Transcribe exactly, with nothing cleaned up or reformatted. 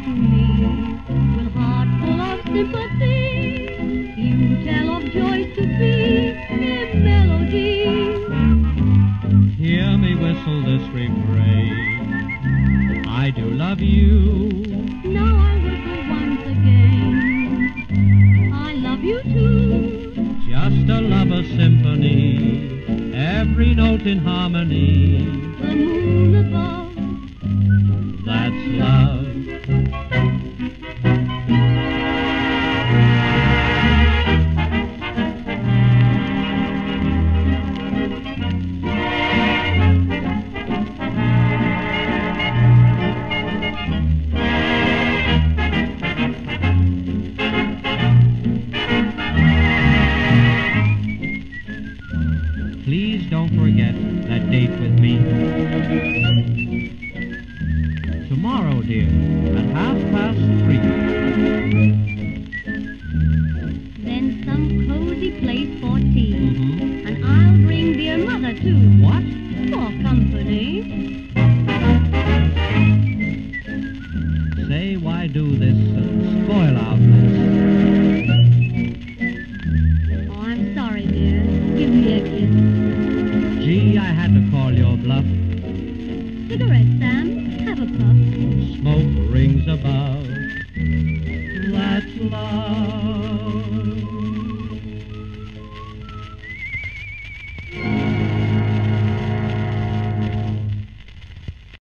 to me with heart full of sympathy. You tell of joy to be in melody. Hear me whistle this refrain. I do love you. Now I whistle once again. I love you too. Just a lover's symphony, every note in harmony. The moon above, that's love. Please don't forget that date with me. Tomorrow, dear, at half past three. then some cozy place for tea. Mm-hmm. And I'll bring dear mother too. What? For company. Say, why do this and spoil our bliss? Oh, I'm sorry, dear. Give me a kiss. Gee, I had to call your bluff. Cigarette, Sam. Have a puff. Smoke rings above. That's love.